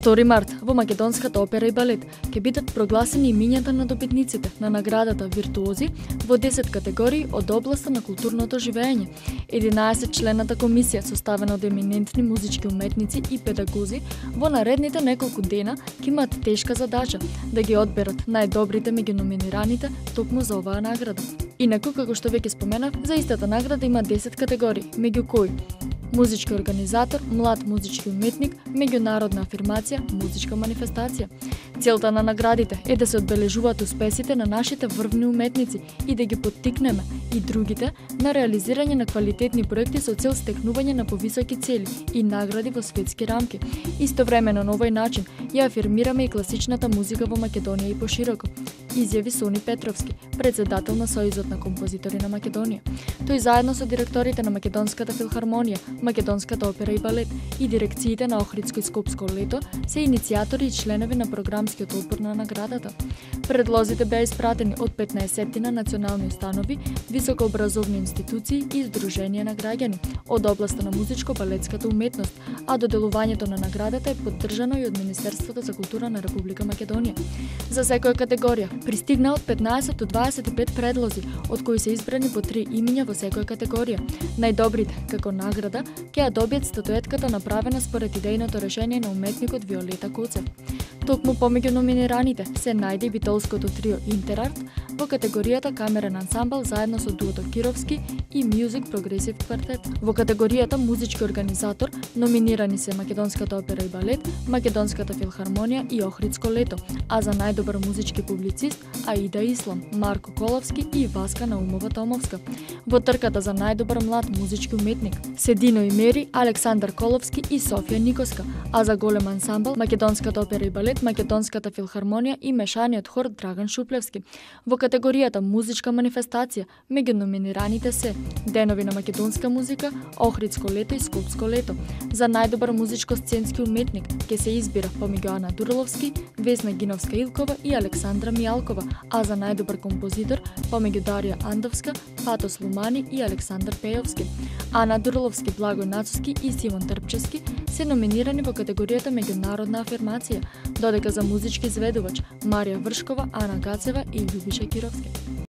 2 март во Македонската опера и балет ќе бидат прогласени имињата на добитниците на наградата Виртуози во 10 категории од областа на културното живење. 11 члената комисија, составена од еминентни музички уметници и педагози, во наредните неколку дена ќе имаат тешка задача да ги одберат најдобрите меѓу номинираните токму за оваа награда. Инаку, како што веќе споменав, за истата награда има 10 категории, меѓу кои музички организатор, млад музички уметник, меѓународна афирмација, музичка манифестација. Целта на наградите е да се одбележуваат успесите на нашите врвни уметници и да ги поттикнеме и другите на реализирање на квалитетни проекти со цел стекнување на повисоки цели и награди во светски рамки. Истовремено на овој начин ја афирмираме и класичната музика во Македонија и пошироко, изјави Сони Петровски, председател на Сојузот на композитори на Македонија. Тој заедно со директорите на Македонската филхармонија, Македонската опера и балет и дирекциите на Охридско и Скопско лето се иницијатори и членови на програмскиот одбор на наградата. Предлозите беа испратени од 15 на национални установи, високообразовни институции и здруженија на граѓани од областа на музичко-балетската уметност, а доделувањето на наградата е поддржано и од Министерството за култура на Република Македонија. За секоја категорија пристигна од 15 до 25 предлози, од кои се избрани по 3 имиња во секоја категорија. Најдобрите, како награда, ќе ја добијат статуетката направена според идејното решение на уметникот Виолета Коцев. Токму помеѓу номинираните се најде и битолското трио Интерарт во категоријата камерен ансамбл заедно со дуото Кировски и Music Progressive Quartet. Во категоријата музички организатор номинирани се Македонската опера и балет, Македонската филхармонија и Охридско лето, а за најдобар музички публицист Аида Ислам, Марко Коловски и Васка Наумова Томовска. Во трката за најдобар млад музички уметник Седино и Мери, Александар Коловски и Софија Никоска, а за голем ансамбл Македонската опера и балет, Македонската филхармонија и мешаниот хор Драган Шуплевски. Во категоријата музичка манифестација меѓу номинираните се Денови на македонска музика, Охридско лето и Скопско лето. За најдобар музичко-сценски уметник ќе се избира помеѓу Ана Дурловски, Весна Гиновска-Илкова и Александра Мијалкова, а за најдобар композитор помеѓу Дарија Андовска, Патос Лумани и Александар Пејовски. Ана Дурловски, Благој Нацовски и Симон Трпчевски се номинирани во категоријата меѓународна афирмација, додека за музички изведувач Марија Вршкова, Ана Гацева и Љубиша Кировски.